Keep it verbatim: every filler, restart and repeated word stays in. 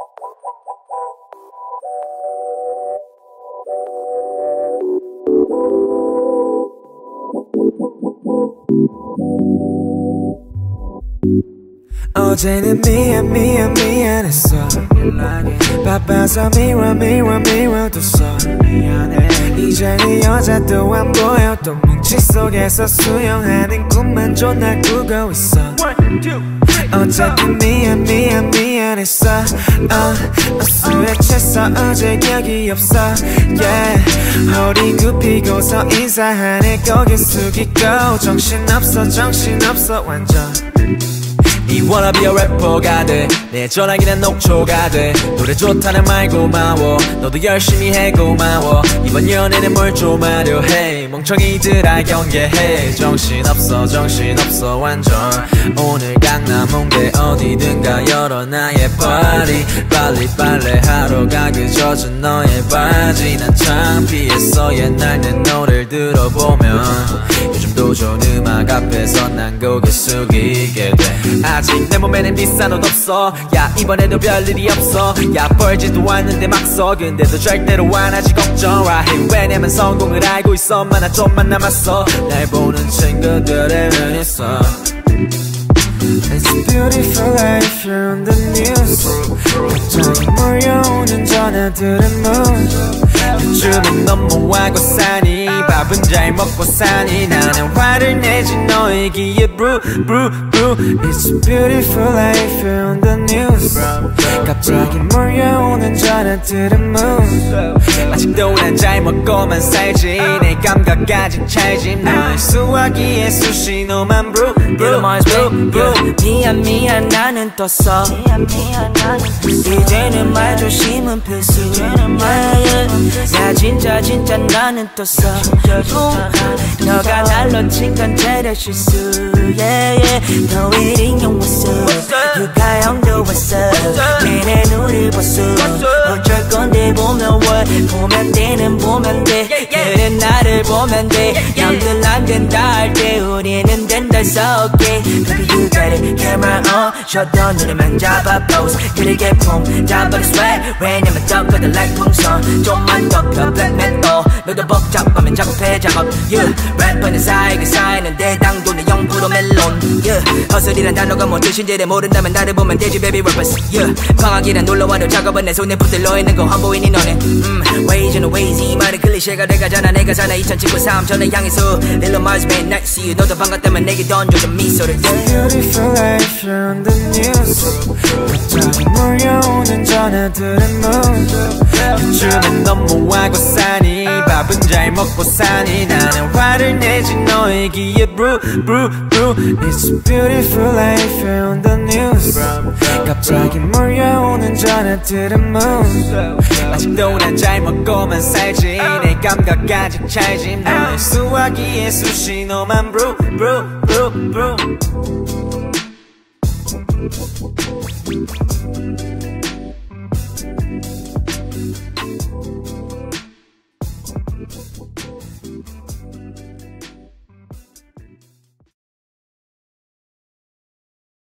어제는 미안 미안 미안했어 바빠서 미워 미워 미워뒀어 이제는 여자 또 안 보여 또 뭉치 속에서 수영하는 꿈만 존나 꾸고 있어 어쨌든 미안 미안 미안했어 uh, 술에 취했어 어제 기억이 없어 yeah. 허리 굽히고서 인사하네 고개 숙이고 정신없어 정신없어 완전 이 wannabe a rapper가 돼 내 전화기는 녹초가 돼 노래 좋다는 말 고마워 너도 열심히 해 고마워 이번 연애는 뭘 좀 하려 해 멍청이들아 경계해 정신없어 정신없어 완전 오늘 강남 온게 어디든가 열어 나의 party 빨리 빨래하러 가 그 젖은 너의 바지 난 창피했어 옛날 내 노래를 들어보면 요즘도 좋은 음악 앞에서 난 고개 숙이게 돼 아직 내 몸에는 비싼 옷 없어 야 이번에도 별일이 없어 야 벌지도 않는데 막 써 근데도 절대로 안 하지 걱정 right 왜냐면 성공을 알고 있어 만나 좀만 남았어 날 보는 친구들의 눈 있어 It's a beautiful life you're on the news 갑자기 몰려오는 전화들의 mood 요즘은 너무하고 사니 밥은 잘 먹고 사니 나는 화를 내지 너에게 brew brew brew It's a beautiful life you're on the news 갑자기 몰려오는 전화들의 mood 아직도 난 잘 먹고만 살지 내 감각 아직 찰지 너의 수화기에 수신호만 brew brew brew brew 미안 미안 나는 떴어 이제는 말 조심은 필수 야 진짜 진짜 나는 떴어 너가 날 놓친 건 죄다 실수 yeah, yeah. 너 이린 형 왔어 유가 형도 왔어 걔네 눈을 봤어 어쩔 건데 보면 왜 보면 돼는 보면 돼 그래 나를 보면 돼 남들 안 된다 할 때 우리는 된다 해서 okay Baby you got it camera on 셔터 누르면 잡아 pose 그렇게 폼 잡아도 swag 왜냐면 덕거든 like 풍선 좀만 더 펴 black metal 너도 복잡하면 작업해 작업 yeah. 래퍼는 쌓이게 쌓이는데 당도는 영 퍼센트 멜론 yeah. 허슬이란 단어가 뭔 뜻인지를 모른다면 나를 보면 되지 baby rappers yeah. 방학이란 놀러와도 작업은 내 손에 붙들려 있는 거 험보이니 너네 음, Waze는 Waze 이 말은 클리셰가 돼가잖아 내가 사나 이천십구 삼천을 향해서 Lil Mars man nice see you 너도 반갑다면 내게 던져준 미소를 yeah. Beautiful life you're on the news 갑자기 몰려오는 전화들의 mood 요즘은 너무하고 사니 밥은 잘 먹고 사니 나는 화를 내지 너에게 brew brew brew It's a beautiful life you're on the news 갑자기 몰려오는 전화들의 mood 아직도 난 잘 먹고만 살지 내 감각 아직 찰지 너의 수화기에 수신호만 brew brew brew brew